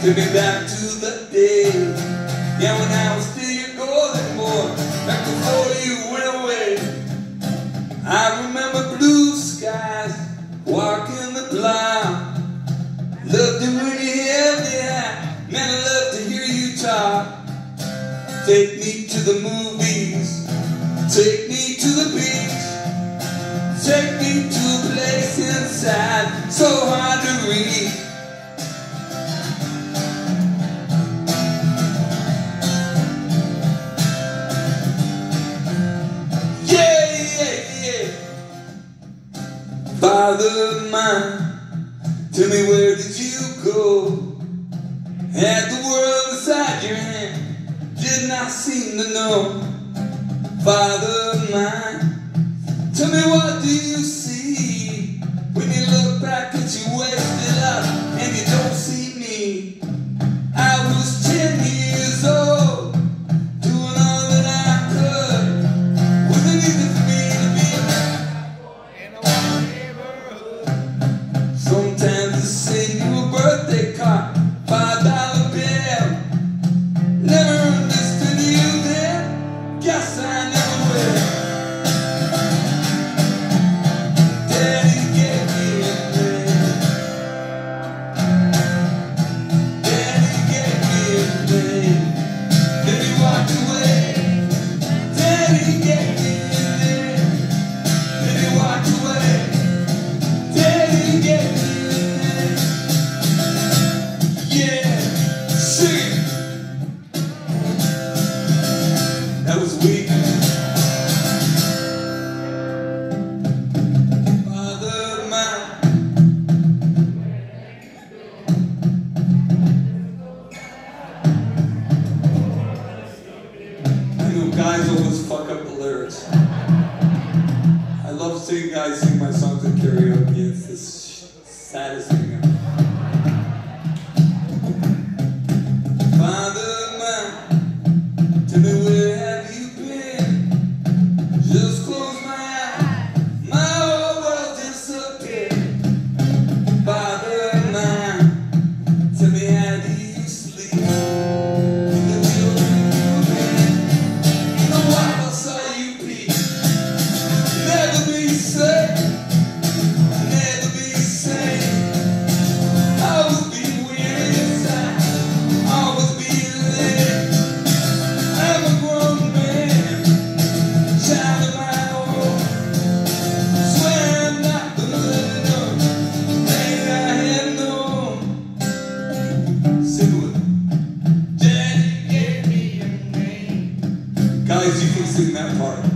Took me back to the day, yeah, when I was still your golden boy, back before you went away. I remember blue skies, walking the block. Loved it when you held me high, man, I love to hear you talk. Take me to the movies, take me to the beach, take me to a place inside, so hard to reach. Father mine, tell me, where did you go? Had the world inside your hand, did not seem to know. Father mine, tell me, what do you see when you look back at you wasted up and you don't see me? I was 10 years old, doing all that I could. Wasn't easy for me to be a boy in a white neighborhood. Sometimes they send you a birthday card, $5 bill. Never understood you then, guess I never will. Daddy gave me a name. Daddy gave me a name. Then he walked away. Daddy gave me a name. Then he walked away. Daddy gave me a name. Yeah, sing it. That was weak. Father mine, I know guys always fuck up the lyrics. I love seeing guys sing my songs at karaoke. It's the saddest thing ever. Father mine, tell me, where have you been? Just close my eyes, my whole world disappeared. Father mine, tell me, how do you sleep? In the children you were bed, in the wild I saw you peep. Never be safe, never be safe. Always be weird inside, always be lit. I'm a grown man, child of my own. Swear I'm not gonna let it go, things I have known. Sing it with me. Daddy gave me a name. Guys, you can sing that part.